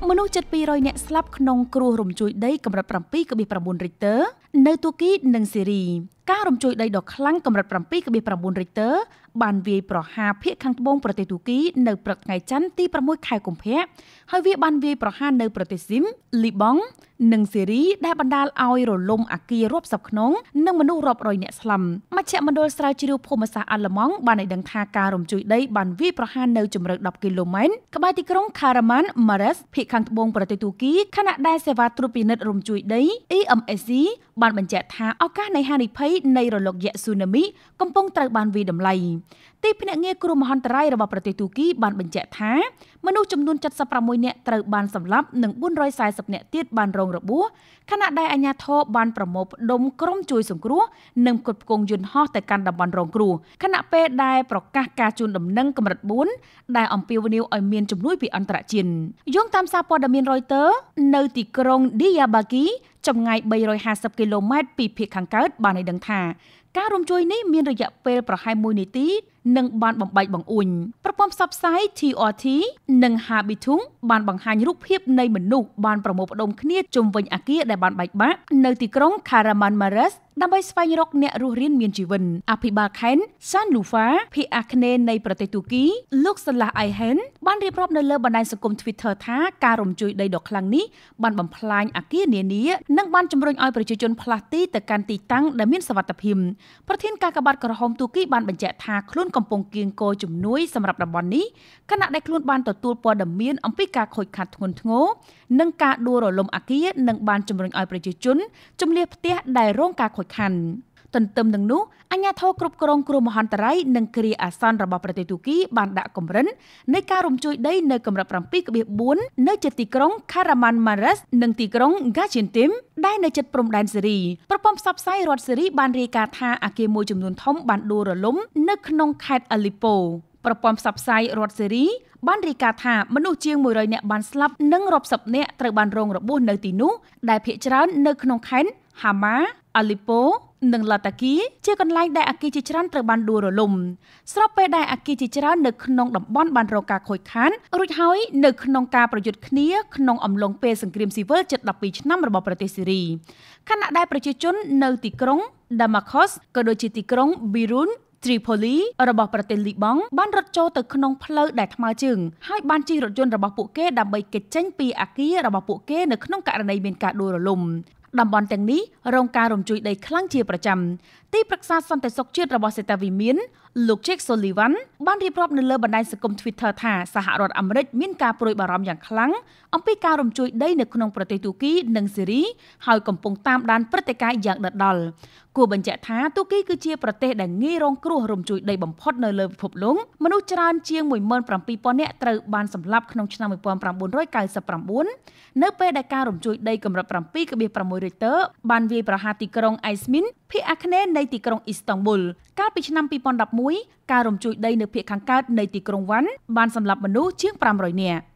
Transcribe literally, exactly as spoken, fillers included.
មនុស្សជិតពីររយនាក់ស្លាប់ក្នុងគ្រោះរំជួយដីកម្រិតប្រាំពីរ រិចទ័រនៅទូគីនិងសេរីការរំជួយដីដ៏ខ្លាំងកម្រិតប្រាំពីរ រិចទ័របានវាយប្រហារភាគខាងត្បូងប្រទេសទូគីនៅព្រឹកថ្ងៃច័ន្ទទីប្រាំមួយខែកុម្ភៈហើយវាបានវាយប្រហារនៅប្រទេសស៊ីមលីបង់និងសេរីដែលបណ្ដាលឲ្យរលំអគាររាប់សិបខ្នងនិងមនុស្សរាប់រយនាក់ស្លាប់មជ្ឈមណ្ឌលស្រាវជ្រាវភូមិសាស្ត្រអាល្លឺម៉ង់បានឲ្យដឹងថាការរំជួយដីបានវាយប្រហារនៅជម្រៅដប់គីឡូម៉ែត្រក្បែរទីក្រុងខារ៉ាម៉ាន់ម៉ារ៉េសភាគខាងត្បូងប្រទេសទូគីខណៈដែលសេវាត្រួតពិនិត្យរំជួយដី អ៊ី អឹម អេស ស៊ី បានបញ្ជាក់ថាឱកាសនៃហានិភ័យនៃរលកយក្សស៊ូណាមីកំពុងត្រូវបានវាយតម្លៃទីភ្នាក់ងារគ្រោះមហន្តរាយរបស់ប្រទេសទូគីបានបញ្ជាក់ថាមនុស្សចំនួនเจ็ดสิบหกនាក់ត្រូវបានសម្លាប់និងបួនរយสี่สิบនាក់ទៀតបានរងរបួសខណៈដែលអាជ្ញាធរបានប្រមូលផ្ដុំក្រុមជួយសង្គ្រោះនិងផ្គត់ផ្គង់យន្តហោះទៅកាន់តំបន់រងគ្រោះខណៈពេលដែលប្រកាសការជូនដំណឹងកម្រិតបួនដែលអំពាវនាវឲ្យមានជំនួយពីអន្តរជាតិយោងតាមសារព័ត៌មាន Reuters នៅទីក្រុង Diyarbakir ចម្ងាយបីរយห้าสิบគីឡូម៉ែត្រពីភាគខាងកើតបានឲ្យដឹងថាការរំជួយនេះមានរយៈពេលប្រហែលមួយនាទីនិងបានបំបែកបង្អួញប្រព័ន្ធផ្សព្វផ្សាយ ที អារ ที និង Habitung បានបង្ហាញរូបភាពនៃមនុស្សបានប្រមូលផ្ដុំគ្នាជុំវិញអគារដែលបានបែកបាក់នៅទីក្រុង Kahramanmaraş ដើម្បីស្វែងរកអ្នករស់រានមានជីវិតអភិបាលខេត្ត Szanlufa ភាគអាគ្នេយ៍នៃប្រទេសទូគីលោក Salah Ayhan បានរៀបរាប់នៅលើបណ្ដាញសង្គម Twitter ថាការរំជួយដីដ៏ខ្លាំងនេះបានបំផ្លាញអគារនានានិងបានជំរុញឲ្យប្រជាជនផ្លាស់ទីទៅកាន់ទីតាំងដែលមានសុវត្ថិភាពប្រធានកាកបាទក្រហមទូគីបានបញ្ជាក់ថាខ្លួនកំពុងគៀងគរជំនួយសម្រាប់តំបន់នេះខណៈដែលខ្លួនបានទទួលព័ត៌មានអំពីការខូចខាតធ្ងន់ធ្ងរនិងការដួលរលំអគារនិងបានជំរុញឲ្យប្រជាជនជម្លៀសផ្ទះដែលរងការខូចខាតទន្ទឹមនឹងនោះអាជ្ញាធរគ្រប់គ្រងគ្រោះមហន្តរាយនិងគ្រាអាសន្នរបស់ប្រទេសទូគីបានដាក់កម្រិតនៃការរំជួយដីនៅកម្រិតប្រាំពីរ បួននៅជិតទីក្រុង Kahramanmaraş និងទីក្រុង Gaziantep ដែលនៅជិតព្រំដែនសេរីប្រព័ន្ធផ្សព្វផ្សាយរដ្ឋសេរីបានរាយការណ៍ថាអគារមួយចំនួនធំបានដួលរលំនៅក្នុងខេត្ត Aleppo ប្រព័ន្ធផ្សព្វផ្សាយរដ្ឋសេរីបានរាយការណ៍ថាមនុស្សជាងមួយរយនាក់បានស្លាប់និងរាប់សិបនាក់ត្រូវបានរងរបួសនៅទីនោះដែលភាគច្រើននៅក្នុងខេត្ត Hama, Aleppo និង Latakia ជាកន្លែងដែលអគារជាច្រើនត្រូវបានដួលរលំស្របពេលដែលអគារជាច្រើននៅក្នុងតំបន់បានរងការខូចខាតរួចហើយនៅក្នុងការប្រយុទ្ធគ្នាក្នុងអំឡុងពេលសង្គ្រាមស៊ីវិលជិតដប់ពីរឆ្នាំរបស់ប្រទេសសេរីខណៈដែលប្រជាជននៅទីក្រុង Damascus ក៏ដូចជាទីក្រុង Beirut Tripoli របស់ប្រទេសលីបង់បានរត់ចូលទៅក្នុងផ្លូវដែលថ្មើរជើងហើយបានជិះរថយន្តរបស់ពួកគេដើម្បីគេចចេញពីអគាររបស់ពួកគេនៅក្នុងករណីមានការដួលរលំតំបន់ទាំងនេះរងការរំជួយដីខ្លាំងជាប្រចាំទីប្រឹក្សាសន្តិសុខជាតិរបស់សេតាវិមានលោក Jake Sullivan បានរៀបរាប់នៅលើបណ្ដាញសង្គម Twitter ថាសហរដ្ឋអាមេរិកមានការព្រួយបារម្ភយ៉ាងខ្លាំងអំពីការរំជួយដីនៅក្នុងប្រទេសទូគីនិងសេរីហើយកំពុងតាមដានព្រឹត្តិការណ៍យ៉ាងដិតដល់គួរបញ្ជាក់ថាទូគីគឺជាប្រទេសដែលងាយរងគ្រោះរំជួយដីបំផុតនៅលើពិភពលោកមនុស្សច្រើនជាងមួយម៉ឺនប្រាំពីរពាន់នាក់ត្រូវបានសម្លាប់ក្នុងឆ្នាំmột nghìn chín trăm chín mươi chínនៅពេលដែលការរំជួយដីកម្រិតប្រាំពីរ រិចទ័របានវាយប្រហារទីក្រុង Izmir ភាគអាគ្នេយ៍នៃទីក្រុង Istanbul កាលពីឆ្នាំពីរពាន់ដប់មួយការរំជួយដីនៅភាគខាងកើតនៃទីក្រុងវ៉ាន់បានសម្លាប់មនុស្សជាងប្រាំរយនាក់